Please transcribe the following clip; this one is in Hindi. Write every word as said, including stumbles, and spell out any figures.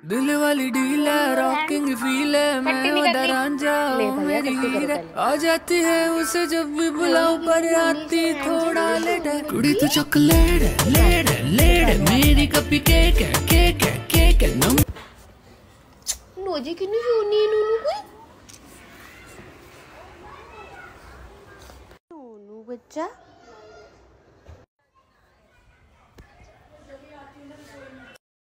दिल वाली डील है, रॉकिंग फील है, मैं उधर रांझा मेरी हीर है, आ जाती है उसे जब भी बुलाऊं पर आती थोड़ा लेट है। कुड़ी तो चॉकलेट है, लेट है, लेट है, मेरी कपी केक है, केक है, केक है, नम नोजी किन्नी सोनी है नूनू कोई नूनू बच्चा।